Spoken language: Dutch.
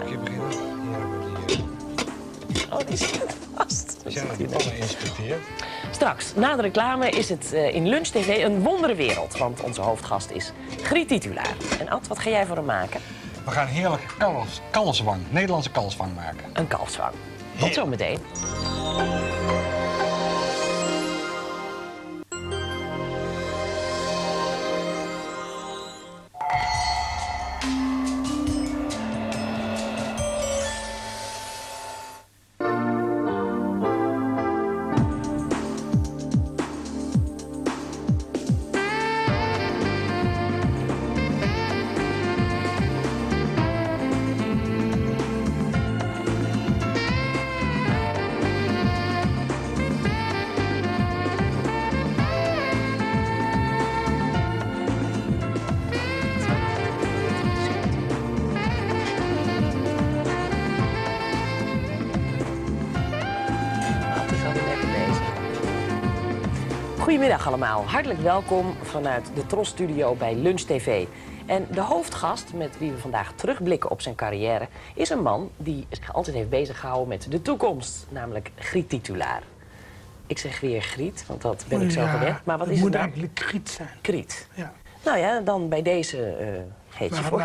bakje beginnen. Hier hebben we die... Oh, die zit vast. Die zijn die pannen inspecteerd. Straks, na de reclame, is het in Lunch TV een wonderwereld. Want onze hoofdgast is Griet Titulaar. En Ad, wat ga jij voor hem maken? We gaan heerlijke kalfswang, Nederlandse kalfswang maken. Een kalfswang. Tot zometeen. Goedemiddag allemaal, hartelijk welkom vanuit de Tros-studio bij Lunch TV. En de hoofdgast met wie we vandaag terugblikken op zijn carrière is een man die zich altijd heeft bezig gehouden met de toekomst, namelijk Griet Titulaar. Ik zeg weer Griet, want dat ben ik zo gewend. Maar wat is het moet nou? eigenlijk Griet zijn. Griet. Ja. Nou ja, dan bij deze heet je voor.